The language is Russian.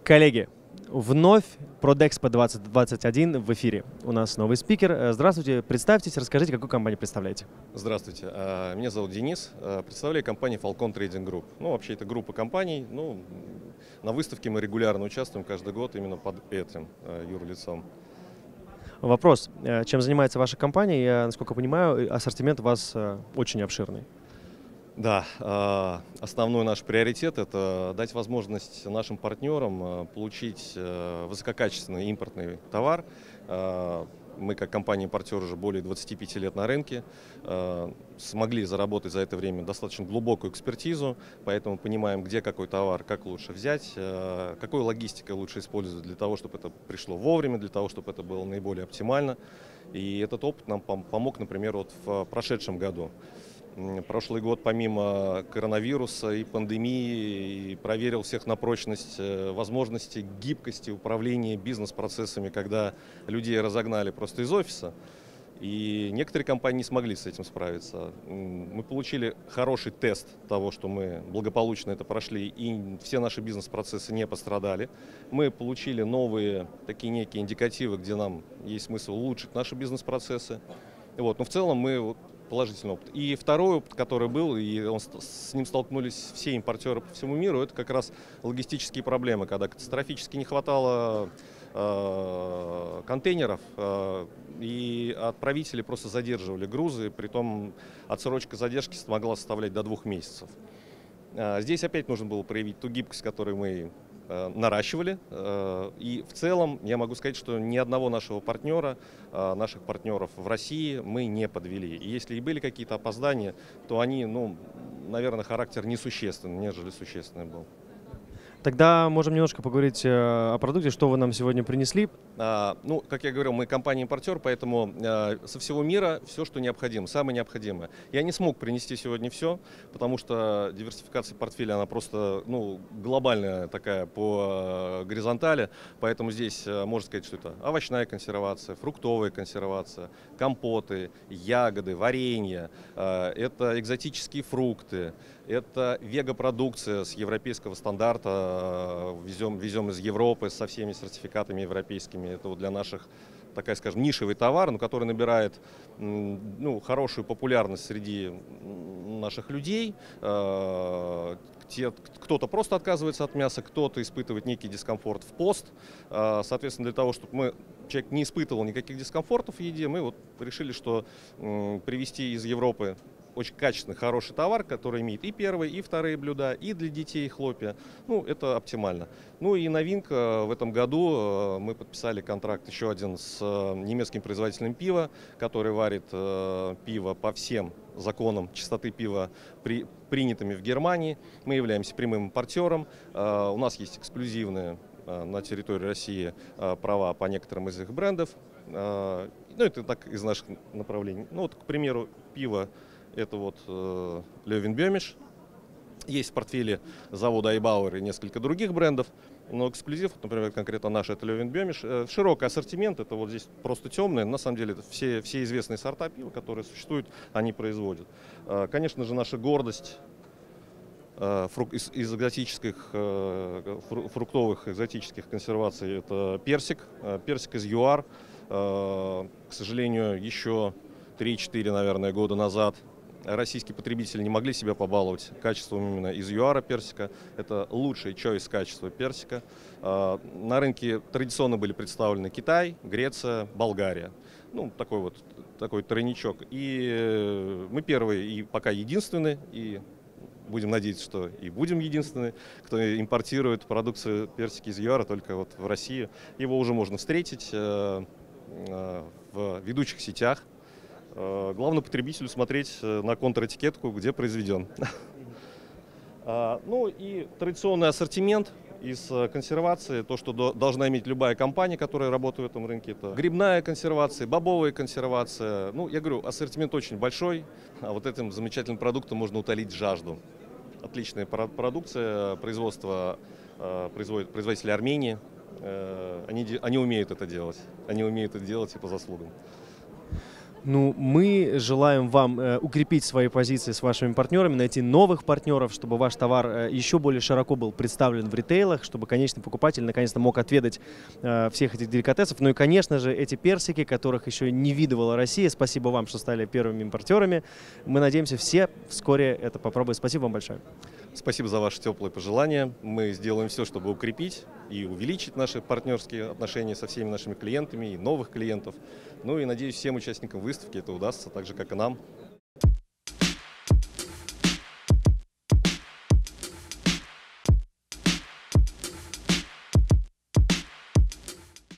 Коллеги, вновь Продэкспо 2021 в эфире. У нас новый спикер. Здравствуйте, представьтесь, расскажите, какую компанию представляете. Здравствуйте, меня зовут Денис, представляю компанию Falcon Trading Group. Ну, вообще это группа компаний, на выставке мы регулярно участвуем каждый год именно под этим юрлицом. Вопрос, чем занимается ваша компания? Я, насколько понимаю, ассортимент у вас очень обширный. Да, основной наш приоритет – это дать возможность нашим партнерам получить высококачественный импортный товар. Мы, как компания-импортер, уже более 25 лет на рынке, смогли заработать за это время достаточно глубокую экспертизу, поэтому понимаем, где какой товар, как лучше взять, какой логистикой лучше использовать для того, чтобы это пришло вовремя, для того, чтобы это было наиболее оптимально. И этот опыт нам помог, например, вот в прошедшем году. Прошлый год, помимо коронавируса и пандемии, проверил всех на прочность возможности гибкости управления бизнес-процессами, когда людей разогнали просто из офиса. И некоторые компании не смогли с этим справиться. Мы получили хороший тест того, что мы благополучно это прошли, и все наши бизнес-процессы не пострадали. Мы получили новые такие некие индикативы, где нам есть смысл улучшить наши бизнес-процессы. Но в целом мы положительный опыт. И второй опыт, который был, и с ним столкнулись все импортеры по всему миру, это как раз логистические проблемы, когда катастрофически не хватало контейнеров, и отправители просто задерживали грузы, притом отсрочка задержки могла составлять до 2 месяцев. Здесь опять нужно было проявить ту гибкость, которую мы наращивали. И в целом я могу сказать, что ни одного нашего партнера, наших партнеров в России мы не подвели. И если и были какие-то опоздания, то они, наверное, характер несущественный, нежели существенный был. Тогда можем немножко поговорить о продукте, что вы нам сегодня принесли. Как я говорил, мы компания-импортер, поэтому со всего мира все, что необходимо, самое необходимое. Я не смог принести сегодня все, потому что диверсификация портфеля, она просто глобальная такая по горизонтали, поэтому здесь можно сказать, что это овощная консервация, фруктовая консервация, компоты, ягоды, варенье, это экзотические фрукты, это вегопродукция с европейского стандарта, везем из Европы со всеми сертификатами европейскими. Это для наших, такая, скажем, нишевый товар, но который набирает хорошую популярность среди наших людей. Кто-то просто отказывается от мяса, кто-то испытывает некий дискомфорт в пост. Соответственно, для того, чтобы человек не испытывал никаких дискомфортов в еде, мы решили, что привезти из Европы очень качественный, хороший товар, который имеет и первые, и вторые блюда, и для детей хлопья. Это оптимально. И новинка в этом году мы подписали контракт еще один с немецким производителем пива, который варит пиво по всем законам чистоты пива, принятыми в Германии. Мы являемся прямым импортером. У нас есть эксклюзивные на территории России права по некоторым из их брендов. Это так из наших направлений. К примеру, пиво. Это Löwenböhmisch. Есть в портфеле завода Айбауэр и несколько других брендов. Но эксклюзив, например, конкретно наш, это Löwenböhmisch. Широкий ассортимент, это здесь просто темные. На самом деле это все известные сорта пива, которые существуют, они производят. Конечно же, наша гордость из экзотических, фруктовых экзотических консерваций — это персик. Персик из ЮАР. К сожалению, еще 3-4, наверное, года назад российские потребители не могли себя побаловать качеством именно из ЮАРа персика. Это лучший чойс качества персика. На рынке традиционно были представлены Китай, Греция, Болгария. Такой тройничок. И мы первые и пока единственные, и будем надеяться, что и будем единственные, кто импортирует продукцию персики из ЮАРа только в Россию. Его уже можно встретить в ведущих сетях. Главное потребителю смотреть на контратикетку, где произведен. И традиционный ассортимент из консервации, то, что должна иметь любая компания, которая работает в этом рынке, это грибная консервация, бобовая консервация. Я говорю, ассортимент очень большой, а этим замечательным продуктом можно утолить жажду. Отличная продукция, производства производителей Армении. Они умеют это делать. Они умеют это делать и по заслугам. Ну, мы желаем вам укрепить свои позиции с вашими партнерами, найти новых партнеров, чтобы ваш товар еще более широко был представлен в ритейлах, чтобы конечный покупатель наконец-то мог отведать всех этих деликатесов. Ну и, конечно же, эти персики, которых еще не видывала Россия. Спасибо вам, что стали первыми импортерами. Мы надеемся, все вскоре это попробуют. Спасибо вам большое. Спасибо за ваши теплые пожелания. Мы сделаем все, чтобы укрепить и увеличить наши партнерские отношения со всеми нашими клиентами и новых клиентов. Ну и надеюсь, всем участникам выставки это удастся, так же, как и нам.